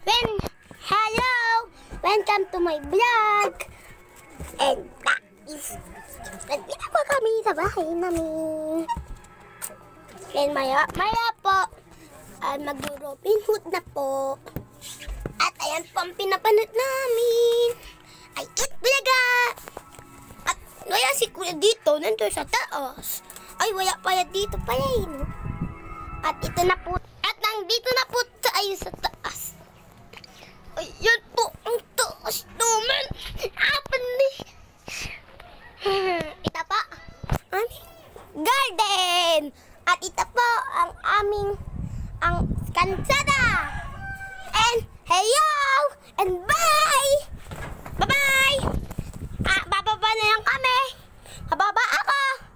Hello! Welcome to my vlog! And that is... Nandito po kami sa bahay namin. And maya po, mag-Robin Hood na po. At ayan po ang pinapanood namin. Ay, Eat Vloga! At wala si Kuya dito, nandun sa taas. Ay, wala pala dito pala yun. At ito na po. At nandito na po tayo sa taas. Ayan po ang taas naman. Apan ni. Ito po aming garden. At ito po ang aming kansada. And hello and bye. Bye-bye. Bababa na lang kami. Bababa ako.